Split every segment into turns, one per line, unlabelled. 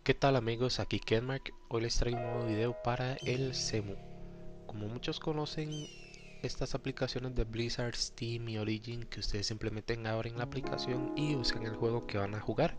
¿Qué tal amigos? Aquí Kenmark. Hoy les traigo un nuevo video para el Cemu. Como muchos conocen estas aplicaciones de Blizzard, Steam y Origin, que ustedes simplemente abren la aplicación y buscan el juego que van a jugar.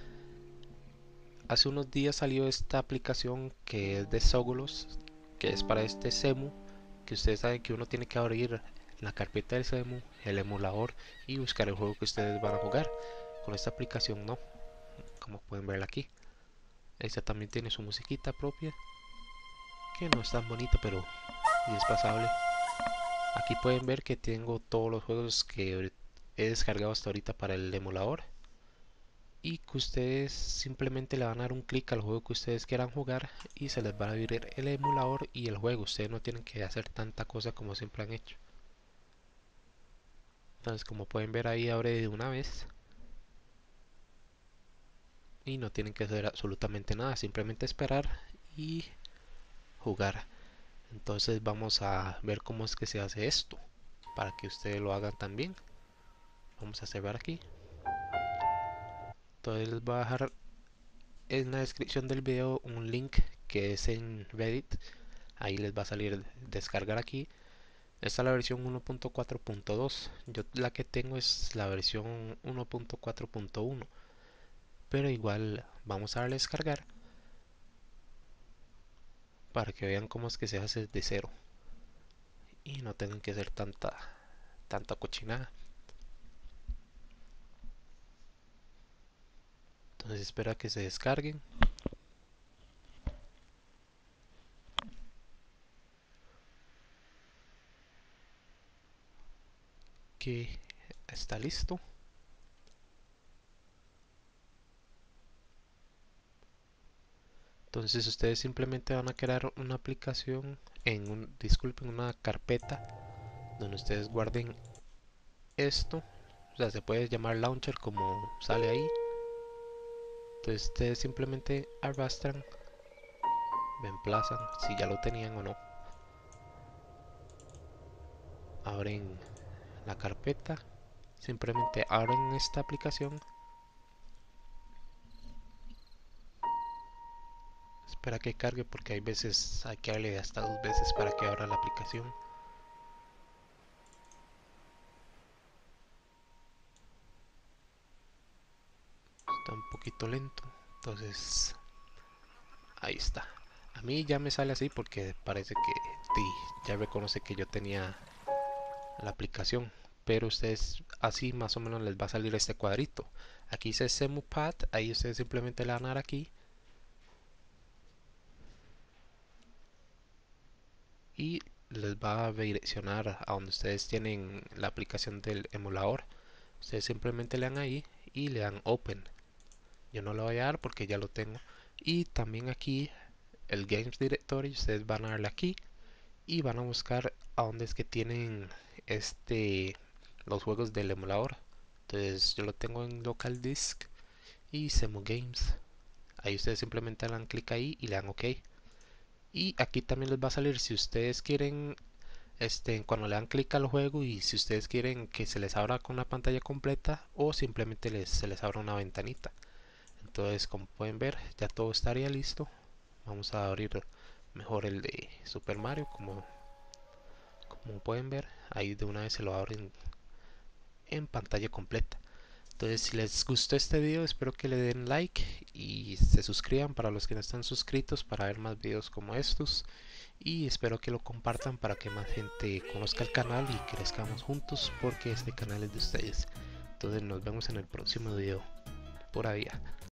Hace unos días salió esta aplicación que es de Sogolos, que es para este Cemu, que ustedes saben que uno tiene que abrir la carpeta del Cemu, el emulador y buscar el juego que ustedes van a jugar. Con esta aplicación no, como pueden ver aquí. Esta también tiene su musiquita propia, que no es tan bonita, pero es pasable. Aquí pueden ver que tengo todos los juegos que he descargado hasta ahorita para el emulador, y que ustedes simplemente le van a dar un clic al juego que ustedes quieran jugar y se les va a abrir el emulador y el juego. Ustedes no tienen que hacer tanta cosa como siempre han hecho. Entonces, como pueden ver, ahí abre de una vez y no tienen que hacer absolutamente nada, simplemente esperar y jugar. Entonces vamos a ver cómo es que se hace esto para que ustedes lo hagan también. Vamos a cerrar aquí. Entonces les voy a dejar en la descripción del video un link que es en Reddit. Ahí les va a salir descargar aquí. Esta es la versión 1.4.2. Yo la que tengo es la versión 1.4.1, pero igual vamos a darle a descargar para que vean cómo es que se hace de cero y no tengan que hacer tanta cochinada. Entonces espera que se descarguen. Que está listo. Entonces ustedes simplemente van a crear una aplicación disculpen, una carpeta donde ustedes guarden esto. O sea, se puede llamar launcher como sale ahí. Entonces ustedes simplemente arrastran, reemplazan, si ya lo tenían o no. Abren la carpeta, simplemente abren esta aplicación. Espera que cargue porque hay veces hay que darle hasta 2 veces para que abra la aplicación. Está un poquito lento, entonces ahí está. A mí ya me sale así porque parece que ya reconoce que yo tenía la aplicación, pero ustedes así más o menos les va a salir este cuadrito. Aquí dice Semupad, ahí ustedes simplemente le van a dar aquí y les va a redireccionar a donde ustedes tienen la aplicación del emulador. Ustedes simplemente le dan ahí y le dan Open. Yo no lo voy a dar porque ya lo tengo. Y también aquí el Games Directory, ustedes van a darle aquí y van a buscar a dónde es que tienen los juegos del emulador. Entonces yo lo tengo en local disk y Semu Games. Ahí ustedes simplemente le dan clic ahí y le dan OK. Y aquí también les va a salir si ustedes quieren, cuando le dan clic al juego, y si ustedes quieren que se les abra con la pantalla completa o simplemente se les abra una ventanita. Entonces, como pueden ver, ya todo estaría listo. Vamos a abrir mejor el de Super Mario, como pueden ver, ahí de una vez se lo abren en pantalla completa. Entonces, si les gustó este video, espero que le den like y se suscriban para los que no están suscritos para ver más videos como estos. Y espero que lo compartan para que más gente conozca el canal y crezcamos juntos, porque este canal es de ustedes. Entonces nos vemos en el próximo video. Por ahí.